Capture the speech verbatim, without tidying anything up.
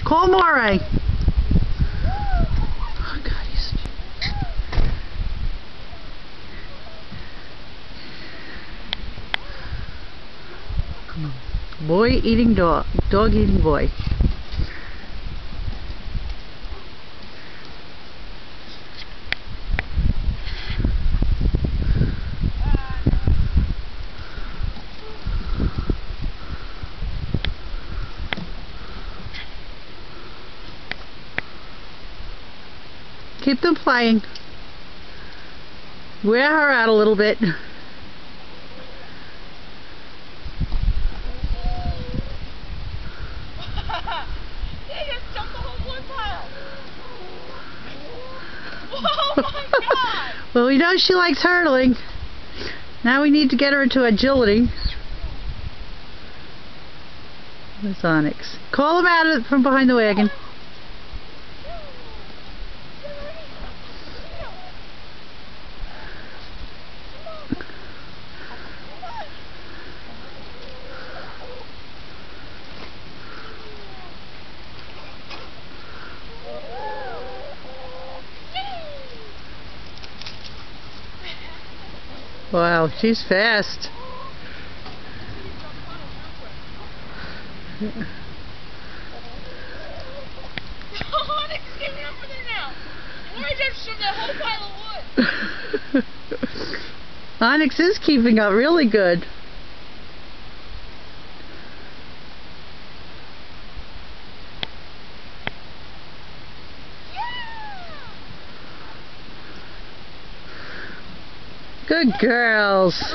Call Moray. Oh, God, he's... Come on. Boy eating dog. Dog eating boy. Keep them playing. Wear her out a little bit. They just jumped the whole wood pile. Oh my God! Well, we know she likes hurdling. Now we need to get her into agility. There's Onyx. Call him out from behind the wagon. Wow, she's fast. Onyx is getting over there now. Moray just shoved that whole pile of wood. Onyx is keeping up really good. Good girls.